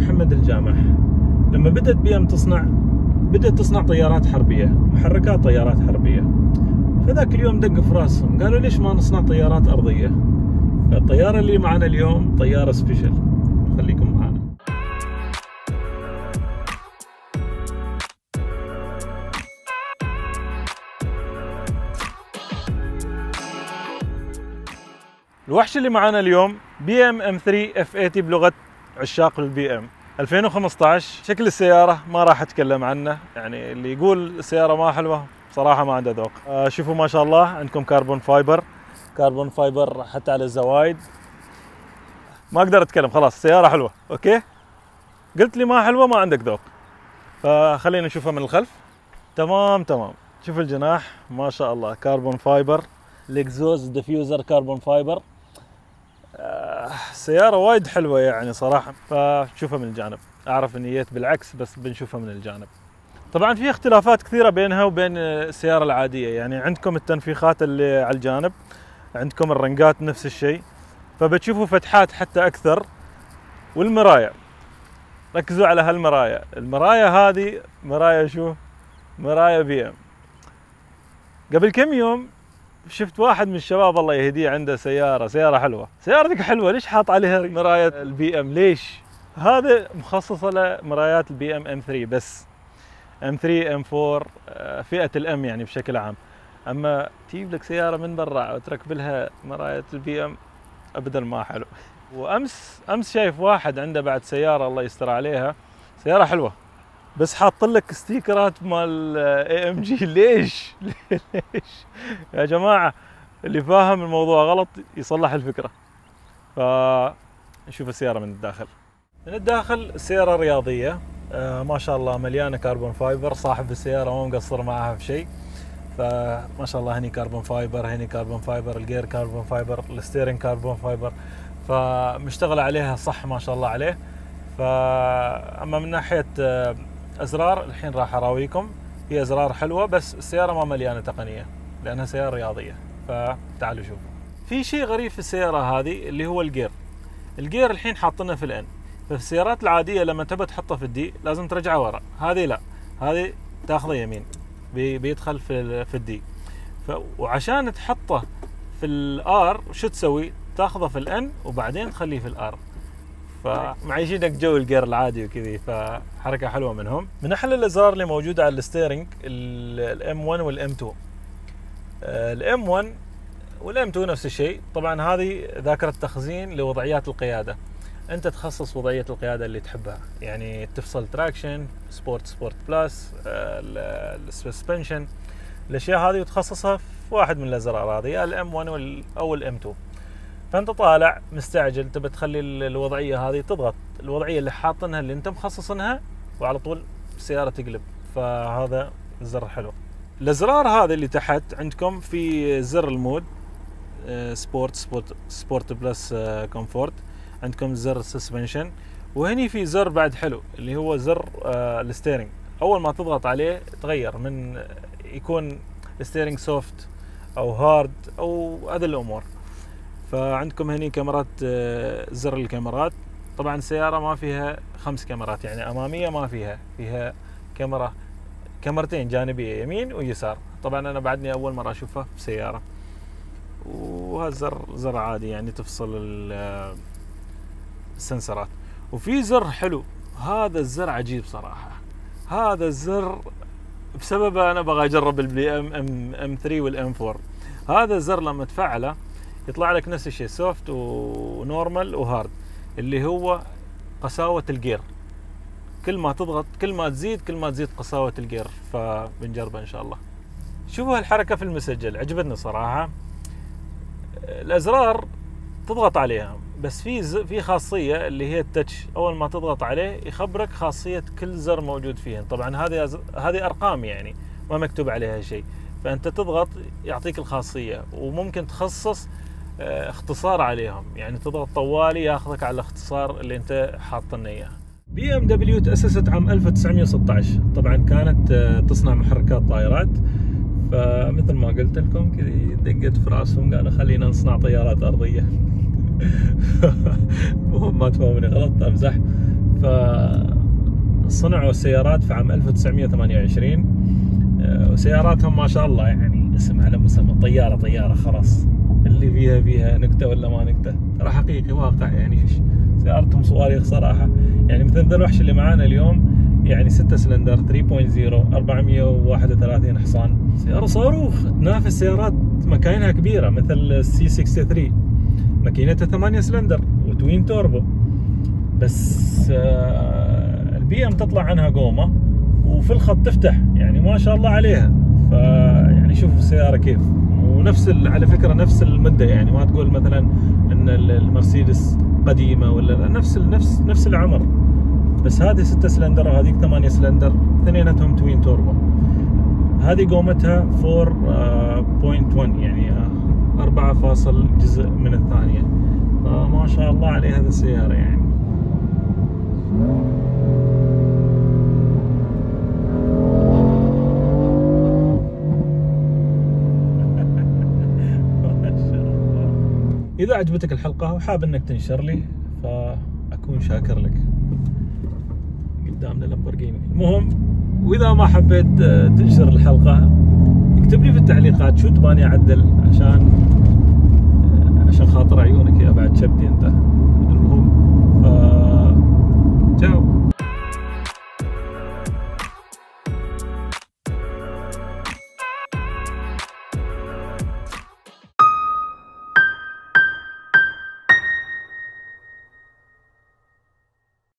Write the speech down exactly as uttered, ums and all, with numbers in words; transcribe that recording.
محمد الجامح. لما بدأت بي ام تصنع بدأت تصنع طيارات حربية، محركات طيارات حربية، فذاك اليوم دق في راسهم قالوا ليش ما نصنع طيارات أرضية؟ الطيارة اللي معنا اليوم طيارة سبيشل، خليكم معنا. الوحش اللي معانا اليوم بي ام ام ثري اف ثمانين بلغة عشاق البي ام ألفين وخمسة عشر. شكل السيارة ما راح اتكلم عنه، يعني اللي يقول السيارة ما حلوة صراحة ما عنده ذوق. آه شوفوا ما شاء الله عندكم كربون فايبر، كربون فايبر حتى على الزوايد. ما اقدر اتكلم، خلاص السيارة حلوة. اوكي، قلت لي ما حلوة ما عندك ذوق. فخلينا نشوفها من الخلف. تمام تمام. شوف الجناح ما شاء الله كربون فايبر، الاكزوز ديفيوزر كربون فايبر. آه سيارة وايد حلوة يعني صراحة. فشوفها من الجانب، اعرف اني جيت بالعكس بس بنشوفها من الجانب. طبعا في اختلافات كثيرة بينها وبين السيارة العادية، يعني عندكم التنفيخات اللي على الجانب، عندكم الرنقات نفس الشيء، فبتشوفوا فتحات حتى اكثر. والمرايا ركزوا على هالمرايا، المرايا هذه مرايا شو؟ مرايا بي ام. قبل كم يوم شفت واحد من الشباب الله يهديه عنده سيارة سيارة حلوة، سيارتك حلوة ليش حاط عليها مرايا البي ام؟ ليش؟ هذا مخصصة لمرايات البي ام ام ثري بس، ام ثري ام فور فئة الام يعني بشكل عام. اما تجيب لك سيارة من برا وتركب لها مراية البي ام ابدا ما حلو. وامس امس شايف واحد عنده بعد سيارة الله يستر عليها، سيارة حلوة بس حاط لك ستيكرات مال اي ام جي. ليش؟ ليش يا جماعه؟ اللي فاهم الموضوع غلط يصلح الفكره. فنشوف السياره من الداخل. من الداخل السياره رياضيه، آه ما شاء الله مليانه كربون فايبر، صاحب السياره ما مقصر معها في شيء. فما شاء الله هني كربون فايبر، هني كربون فايبر، الجير كربون فايبر، الستيرنج كربون فايبر، فمشتغل عليها صح ما شاء الله عليه. فاما من ناحيه آه ازرار الحين راح اراويكم، هي ازرار حلوه بس السياره ما مليانه تقنيه لانها سياره رياضيه. فتعالوا شوفوا. في شيء غريب في السياره هذه اللي هو الجير. الجير الحين حاطينه في الان، ففي السيارات العاديه لما تبى تحطه في الدي لازم ترجعه ورا، هذه لا، هذه تاخذه يمين بي بيدخل في في الدي. ف وعشان تحطه في الار شو تسوي؟ تاخذه في الان وبعدين تخليه في الار. فمعيشينك جو الجير العادي وكذي، فحركه حلوه منهم. من احلى الازرار اللي موجوده على الستيرنج الام ون والام تو. الام ون والام تو نفس الشيء. طبعا هذه ذاكره تخزين لوضعيات القياده، انت تخصص وضعيه القياده اللي تحبها، يعني تفصل تراكشن، سبورت، سبورت بلس، السسبنشن، الاشياء هذه وتخصصها في واحد من الازرار هذه، يا الام ون او الام تو. فانت طالع مستعجل تبى تخلي الوضعيه هذه، تضغط الوضعيه اللي حاطنها اللي انت مخصصنها وعلى طول السياره تقلب. فهذا زر حلو. الازرار هذه اللي تحت عندكم في زر المود سبورت، سبورت سبورت بلس كومفورت، عندكم زر السسبنشن، وهني في زر بعد حلو اللي هو زر الستيرنج. اول ما تضغط عليه تغير من يكون الستيرنج سوفت او هارد او هذه الامور. فعندكم هني كاميرات، زر الكاميرات. طبعا السيارة ما فيها خمس كاميرات، يعني أمامية ما فيها، فيها كاميرا كاميرتين جانبية يمين ويسار. طبعا أنا بعدني أول مرة أشوفها في سيارة. وهذا زر زر عادي يعني تفصل السنسرات. وفي زر حلو، هذا الزر عجيب صراحة. هذا الزر بسبب أنا بغى أجرب البي ام ام ام ثري والام فور. هذا الزر لما تفعله يطلع لك نفس الشيء، سوفت ونورمال وهارد، اللي هو قساوة الجير. كل ما تضغط كل ما تزيد كل ما تزيد قساوة الجير. فبنجربه ان شاء الله. شوفوا هالحركة في المسجل عجبتني صراحة. الازرار تضغط عليها بس في في خاصية اللي هي التاتش، اول ما تضغط عليه يخبرك خاصية كل زر موجود فيهن. طبعا هذه هذه ارقام يعني ما مكتوب عليها شيء، فانت تضغط يعطيك الخاصية. وممكن تخصص اختصار عليهم، يعني تضغط طوالي ياخذك على الاختصار اللي انت حاطنه اياه. بي ام دبليو تأسست عام ألف وتسعمئة وستة عشر، طبعا كانت تصنع محركات طائرات. فمثل ما قلت لكم كذا دقت في راسهم قالوا خلينا نصنع طيارات ارضيه. مهم ما تفهموني غلط، امزح. فصنعوا السيارات في عام ألف وتسعمية وثمانية وعشرين، وسياراتهم ما شاء الله يعني اسم على مسمى، طيارة طيارة خلاص، اللي فيها فيها نكتة ولا ما نكتة، ترى حقيقي واقع يعني. سيارتهم صواريخ صراحة، يعني مثل ذا الوحش اللي معانا اليوم يعني ستة سلندر ثلاثة فاصلة صفر أربعمية وواحد وثلاثين حصان، سيارة صاروخ تنافس سيارات مكاينها كبيرة مثل السي ستة وستين، ماكينتها ثمانية سلندر وتوين توربو، بس آه البي ام تطلع عنها قومة وفي الخط تفتح، يعني ما شاء الله عليها. فيعني شوفوا السيارة كيف، ونفس على فكرة نفس المدة، يعني ما تقول مثلا ان المرسيدس قديمة ولا، نفس نفس نفس العمر، بس هذه ستة سلندر وهذيك ثمانية سلندر، اثنيناتهم توين توربو. هذه قومتها أربعة فاصلة واحد يعني أربعة فاصل جزء من الثانية، فما شاء الله عليه هذه السيارة يعني. إذا عجبتك الحلقة وحاب إنك تنشر لي فأكون شاكر لك. قدامنا لامبورجيني المهم، وإذا ما حبيت تنشر الحلقة اكتب لي في التعليقات شو تباني أعدل، عشان عشان خاطر عيونك يا بعد شبدي أنت. المهم ف... تشاو.